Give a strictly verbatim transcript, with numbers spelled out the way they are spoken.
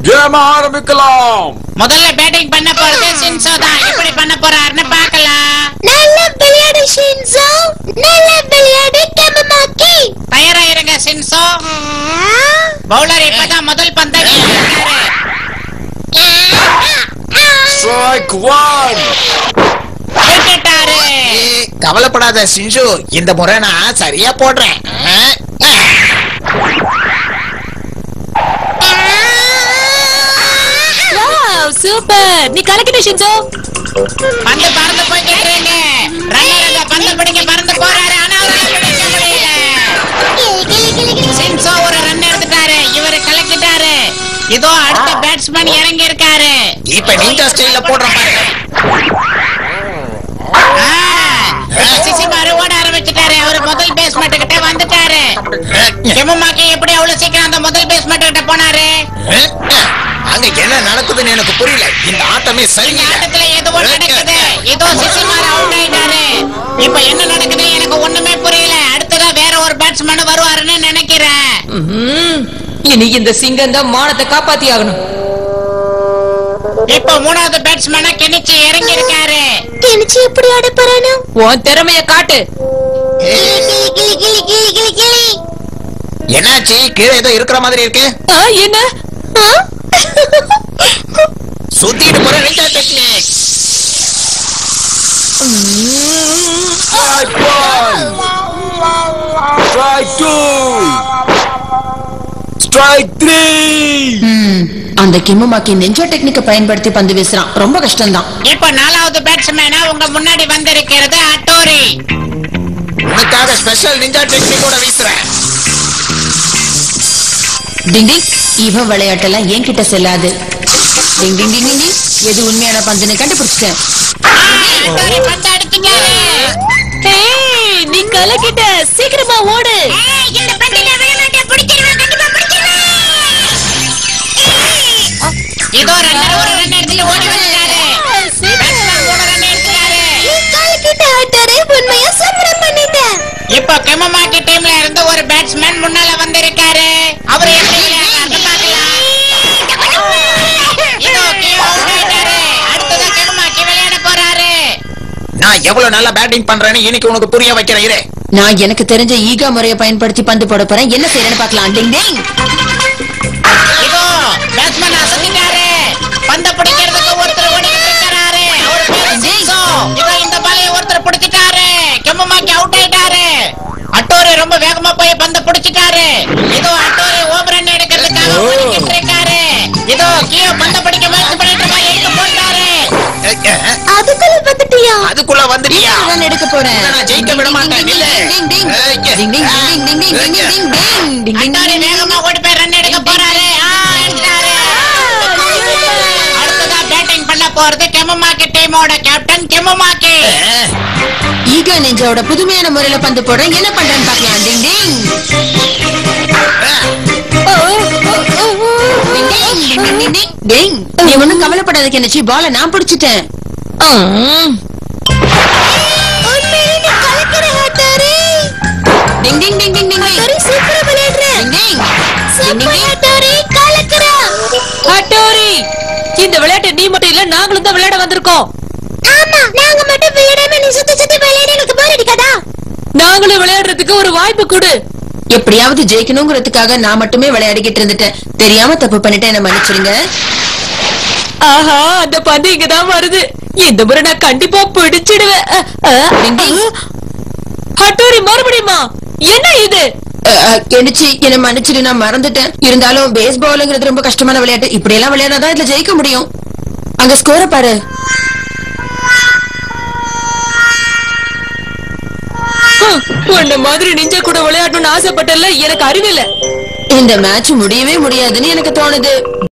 Game ஆரம்பிக்கலாம். முதல்ல batting பண்ண போறது ஷின்சோ தான். எப்படி பண்ண போறாருன்னு பார்க்கலாம். நல்ல விளையாடு ஷின்சோ, நல்ல விளையாடு கெமமாக்கி. தயாரா இருங்க ஷின்சோ. பவுலர் இப்பதான் முதல் பந்தை வீசிட்டாரு. Strike one. விட்டுட்டாரு. கவலைப்படாத ஷின்சோ, இந்த முறை நான் சரியா போடுறேன். சூப்பர், நீ கலக்கிட்ட ஷின்சோ. பந்து பறந்து போயிட்டு இருக்கு. ரன்னர் அந்த பந்து பிடிக்க பறந்து போறாரு. ஆனா அவரால பிடிக்க முடியல. ஷின்சோ ஒரு ரன் எடுத்துட்டாரு. இவரு கலக்கிட்டாரு. இதோ அடுத்த பேட்ஸ்மேன் இறங்கி இருக்காரு. இப்ப நீங்க ஸ்டைல்ல போடுற பாருங்க. சிசிமாரு ஓட ஆரம்பிச்சுட்டாரு. அவரு முதல் பேஸ்மெண்ட் கிட்ட வந்துட்டாரு. கெமமாக்கி எப்படி அவ்வளவு சீக்கிரம் அந்த முதல் பேஸ்மெண்ட் கிட்ட போனாரு? அங்க என்ன நடக்குதுன்னு எனக்கு புரியல. இந்த ஆட்டமே சரியில்லை. ஆட்டத்துல எதுவும் நடக்குது. இதோ சிசிமாரு அவுட் ஆயிட்டாரு. இப்ப என்ன நடக்குது எனக்கு ஒண்ணுமே புரியல. அடுத்ததா வேற ஒரு பேட்ஸ்மேன் வருவாருன்னு நினைக்கிறேன். இனி இந்த சிங்கம் தான் மானத்தை காப்பாத்தி ஆகணும். இப்ப மூணாவது பேட்ஸ்மேனா கெனிச்சி இறங்கி இருக்காரு. கெனிச்சி எப்படி ஆட போறானோ? உன் திறமைய காட்டு. என்னாச்சு? கீழே ஏதோ இருக்கிற மாதிரி இருக்கு. என்ன சுத்திட்டு போற ninja technique. Strike one. Strike two. Strike three. அந்த கெமமாக்கி நெஞ்சா டெக்னிக்க பயன்படுத்தி பந்து வீசுறான். ரொம்ப கஷ்டம் தான். இப்ப நாலாவது பேட்ஸ்மேனா உங்க முன்னாடி வந்திருக்கிறது அட்டோரி. உனக்காக ஸ்பெஷல் நிஞ்சா டெக்னிக்கோட வீசுறேன். டிங் டிங், இவன் விளையாட்டெல்லாம் என்கிட்ட செல்லாது. டிங் டிங் டிங் டிங், எது உண்மையான பந்துன்னு கண்டுபிடிச்சிட்டேன். அட்டோரி பந்து அடிச்சிட்டாரு. ஏய், நீ கலக்கிட்ட. சீக்கிரமா ஓடு. இந்த பந்தில விளையாட்ட பிடிச்சிருவேன். கண்டிப்பா பிடிச்சிருவேன். இதோ ரன்னர் ஒரு ரன் எடுத்துட்டு ஓடி வந்துட்டாரு. பேட்ஸ்மேன் மூணு ரன் எடுத்துட்டாரு. நீ கலக்கிட்ட ஆட்டாரே, உண்மையா சூப்பர் பண்ணிட்ட. இப்ப கெமமாக்கி டீம்ல இருந்து ஒரு பேட்ஸ்மேன் முன்னால வந்திருக்காரு. அவர் எப்படி விளையாடுறாருன்னு பார்க்கலாம். இதோ கியோ அவுட் ஆயிட்டாரு. அடுத்ததா கெமமாக்கி விளையாட போறாரு. நான் எவ்வளவு நல்லா பேட்டிங் பண்றேன்னு இன்னைக்கு உனக்கு புரிய வைக்கிறேன். இரு, நான் எனக்கு தெரிஞ்ச ஈகா முறையை பயன்படுத்தி பந்து போட போறேன். என்ன செய்யறேன்னு பார்க்கலாம். டிங் டிங். இதோ பேட்ஸ்மேன் அசத்திட்டாரு. பந்த பிடிக்கிறதுக்கு ஒருத்தர் ஓடிட்டு இருக்காரு. அவர் பேரு ஷின்சோ. இதோ இந்த பாலையை ஒருத்தர் பிடிச்சிட்டாரு. கெமமாக்கி அவுட் ஆயிட்டாரு. அட்டோரி ரொம்ப வேகமா போய் பந்த பிடிச்சிட்டாரு. இதோ அட்டோரி ஓவர் ரன் எடுக்கிறதுக்காக ஓடிட்டு இருக்காரு. இதோ கியோ பந்த பிடிக்க முயற்சி பண்ணிட்டு இருக்காரு. எடுத்து போட்டாரு. அதுக்குள்ள வந்துட்டியா? அதுக்குள்ள வந்துட்டியா? ரன் எடுக்க போறேன். நான் ஜெயிக்க விட மாட்டேன். இல்ல. டிங் டிங் டிங் டிங் டிங் டிங் டிங் டிங் டிங் டிங் டிங் டிங். அட்டோரி வேகமா ஓடி போய் ரன் எடுக்க போறாரு. ஆ, எடுத்தாரு. அடுத்ததா பேட்டிங் பண்ண போறது கெமமாக்கி டீமோட கேப்டன் கெமமாக்கி. ஈகா நெஞ்சாவோட புதுமையான முறையில பந்து போடுறேன். என்ன பண்றேன்னு பார்க்கலாம். டிங் டிங். டிங். நீ ஒண்ணும் கவலைப்படாத கெனிச்சி, பால நான் பிடிச்சிட்டேன். உண்மையிலே நீ கலக்கிற ஆட்டாரே. டிங் டிங் டிங் டிங் டிங். ஆட்டாரே சூப்பரா விளையாடுற. டிங் டிங். சூப்பர் ஆட்டாரே, கலக்கிற. அட்டோரி, இந்த விளையாட்டு நீ மட்டும் இல்ல, நாங்களும் தான் விளையாட வந்திருக்கோம். ஆமா, நாங்க மட்டும் விளையாடாம நீ சுத்தி சுத்தி விளையாட எனக்கு போர் அடிக்காதா? நாங்களும் விளையாடுறதுக்கு ஒரு வாய்ப்பு கொடு. எப்படியாவது ஜெயிக்கணுங்கிறதுக்காக நான் மட்டுமே விளையாடிக்கிட்டு இருந்துட்டேன். தெரியாம தப்பு பண்ணிட்டேன், என்ன மன்னிச்சிருங்க. ஆஹா, அந்த பந்து இங்கதான் வருது. இந்த முறை நான் கண்டிப்பா பிடிச்சிடுவேன். அட்டோரி மறுபடியுமா? என்ன இது? கெனிச்சி, என்ன மன்னிச்சிடு, நான் மறந்துட்டேன். இருந்தாலும் பேஸ் பாலுங்கிறது ரொம்ப கஷ்டமான விளையாட்டு. இப்படி எல்லாம் விளையாடாதான் இதுல ஜெயிக்க முடியும். அங்க ஸ்கோரை பாரு. உன்ன மாதிரி நிஞ்சா கூட விளையாடணும்னு ஆசைப்பட்டல, எனக்கு அறிவில்லை. இந்த மேட்ச் முடியவே முடியாதுன்னு எனக்கு தோணுது.